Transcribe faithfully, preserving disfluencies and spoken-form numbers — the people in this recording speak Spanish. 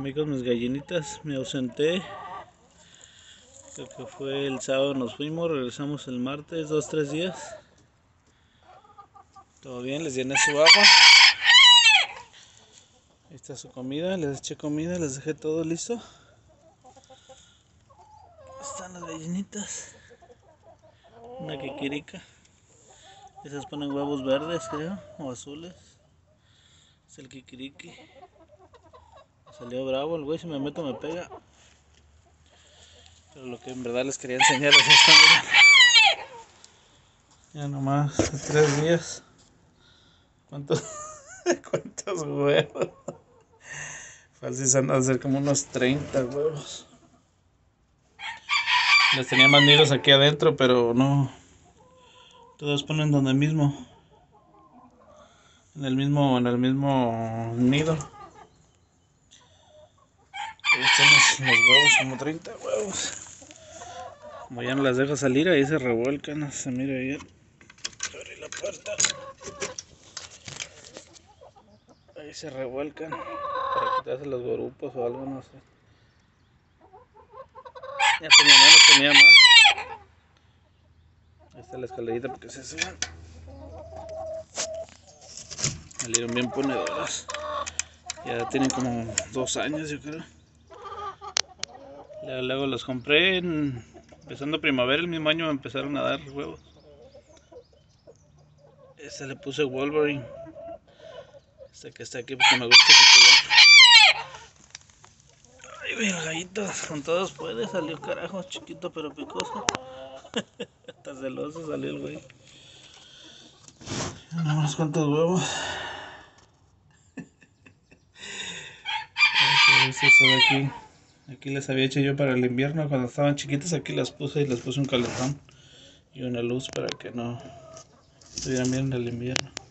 Amigos, mis gallinitas, me ausenté. Creo que fue el sábado, nos fuimos, regresamos el martes, dos, tres días. Todo bien, les llené su agua. Ahí está su comida, les eché comida, les dejé todo listo. Están las gallinitas. Una kikirica. Esas ponen huevos verdes, creo, o azules. Es el kikiriki. Salió bravo, el güey, si me meto me pega. Pero lo que en verdad les quería enseñar es esto, miren. Ya nomás, tres días. ¿Cuántos, cuántos huevos? Fácil van a ser como unos treinta huevos. Les tenía más nidos aquí adentro, pero no. Todos ponen donde mismo. En el mismo, en el mismo nido. Ahí están los, los huevos, como treinta huevos. Como ya no las dejo salir, ahí se revuelcan. Se mira bien. Abrí la puerta. Ahí se revuelcan. Para quitarse los gorupos o algo, no sé. Ya tenía menos, tenía más. Ahí está la escalerita porque se suban. Salieron bien ponedoras. Ya tienen como dos años, yo creo. Luego los compré en, empezando primavera, el mismo año me empezaron a dar huevos. Este le puse Wolverine. Este que está aquí porque me gusta su color. Ay, mira, gallitos, con todos puede, salió carajo, chiquito pero picoso. Hasta celoso salió el güey. Nada más cuántos huevos. Eso de aquí. Aquí les había hecho yo para el invierno, cuando estaban chiquitas aquí las puse y les puse un calefón y una luz para que no estuvieran bien en el invierno.